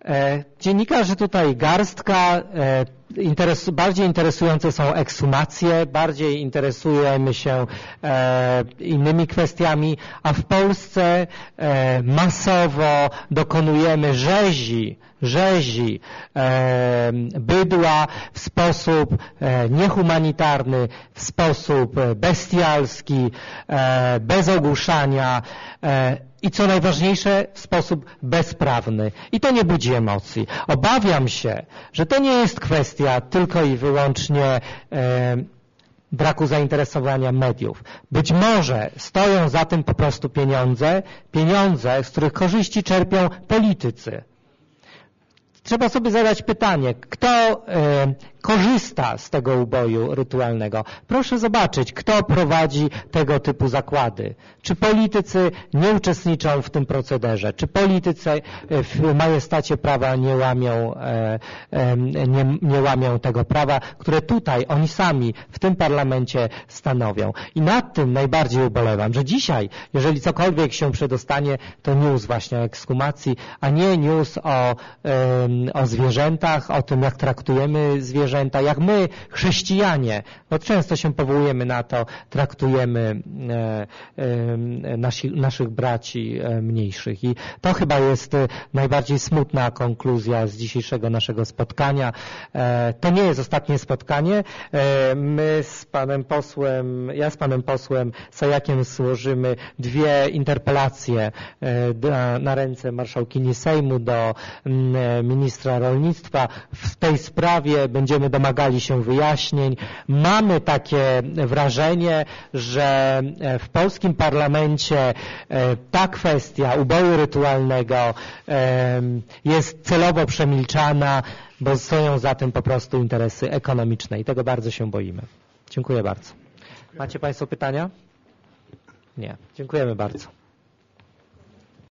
Dziennikarzy tutaj garstka, bardziej interesujące są ekshumacje, bardziej interesujemy się innymi kwestiami, a w Polsce masowo dokonujemy rzezi bydła w sposób niehumanitarny, w sposób bestialski, bez ogłuszania i co najważniejsze w sposób bezprawny. I to nie budzi emocji. Obawiam się, że to nie jest kwestia tylko i wyłącznie braku zainteresowania mediów. Być może stoją za tym po prostu pieniądze, z których korzyści czerpią politycy. Trzeba sobie zadać pytanie, kto korzysta z tego uboju rytualnego. Proszę zobaczyć, kto prowadzi tego typu zakłady. Czy politycy nie uczestniczą w tym procederze? Czy politycy w majestacie prawa nie łamią tego prawa, które tutaj oni sami w tym parlamencie stanowią? I nad tym najbardziej ubolewam, że dzisiaj, jeżeli cokolwiek się przedostanie, to news właśnie o ekshumacji, a nie news o zwierzętach, o tym, jak traktujemy zwierzęta, jak my, chrześcijanie, bo często się powołujemy na to, traktujemy naszych braci mniejszych. I to chyba jest najbardziej smutna konkluzja z dzisiejszego naszego spotkania. To nie jest ostatnie spotkanie. Ja z panem posłem Sajakiem złożymy 2 interpelacje na ręce marszałkini Sejmu do ministra rolnictwa. W tej sprawie będziemy domagali się wyjaśnień. Mamy takie wrażenie, że w polskim parlamencie ta kwestia uboju rytualnego jest celowo przemilczana, bo stoją za tym po prostu interesy ekonomiczne i tego bardzo się boimy. Dziękuję bardzo. Macie państwo pytania? Nie. Dziękujemy bardzo.